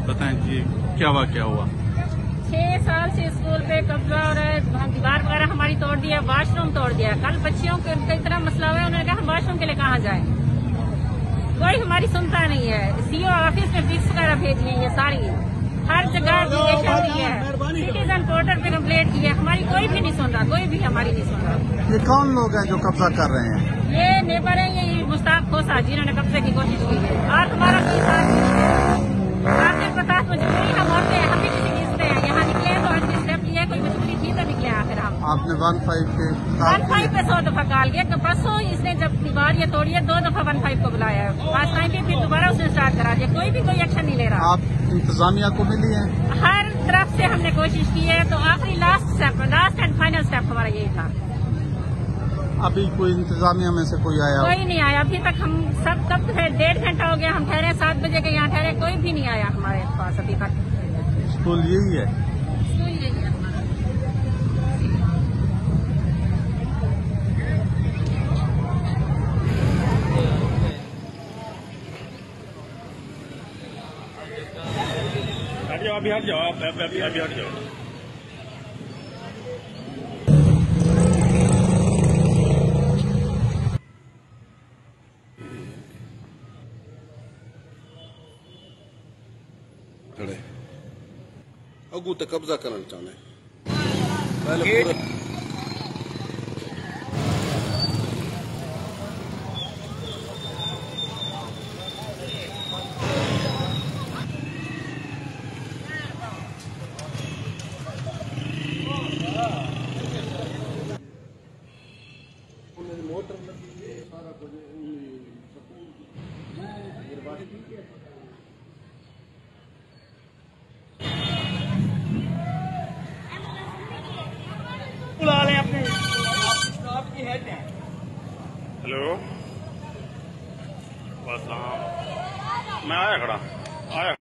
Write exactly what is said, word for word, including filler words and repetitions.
बताएं जी, क्या वाकया हुआ? छह साल से स्कूल पे कब्जा हो रहा है, दीवार वगैरह हमारी तोड़ दिया, वॉशरूम तोड़ दिया। कल बच्चियों के कई तरह मसला हुआ है, उन्होंने कहा हम वॉशरूम के लिए कहाँ जाएं? कोई हमारी सुनता नहीं है। सीओ ऑफिस में पिक्स वगैरह भेजी है, ये सारी हर जगह एप्लीकेशन दी है, सिटीजन पोर्टल पे कंप्लेंट की है, हमारी कोई भी नहीं सुन रहा, कोई भी हमारी नहीं सुन रहा। ये कौन लोग हैं जो कब्जा कर रहे हैं? ये नेबर है, ये मुश्ताक खोसा, जिन्होंने कब्जे की कोशिश की है। और हमारा की आपके पता मजबूरी हम होते हैं, हम भी किसी चीज पे यहाँ निकले तो अच्छी स्टेप लिए, कोई मजबूरी थी तो निकले आखिर हम। आपने वन फाइव के वन फाइव पे सौ दफा कॉल किया, परसों इसने जब दीवार ये तोड़ी है दो दफा वन फाइव को बुलाया है, पाँच टाइम पे फिर दोबारा उसने स्टार्ट करा दिया, कोई भी कोई एक्शन नहीं ले रहा। आप इंतजामिया को मिली है? हर तरफ से हमने कोशिश की है, तो आखिरी last step, last and final step हमारा यही था। अभी कोई इंतजामिया में से कोई आया? कोई नहीं आया अभी तक। हम सब कब डेढ़ घंटा हो गया, हम ठहरे सात बजे के यहाँ ठहरे, कोई भी नहीं आया हमारे पास अभी तक। स्कूल यही है? स्कूल यही है। अभी हट जाओ, अभी अभी अभी हट जाओ। खड़े अगू तो कब्जा करना चाहते पहले पूरे मोटर लगी है सारा कुछ बुला लें अपने स्टाफ की हेड हैं। हेलो, बस हाँ मैं आया खड़ा आया।